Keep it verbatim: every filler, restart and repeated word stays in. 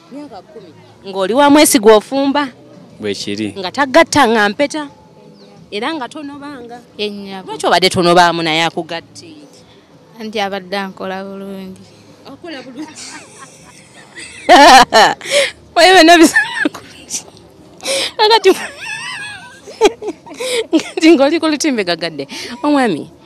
myaka kumi ng'oli wa mwesigwa ofumba bwe kiri nga tagatta nga mpeta era nga tonobanga yennyabo lwaki obadde tonobaamu naye akugatti anti abadde ankola bulungi akola bulungi wewe nabisana ngati ngati ngoli ku lutimbe gagadde omwami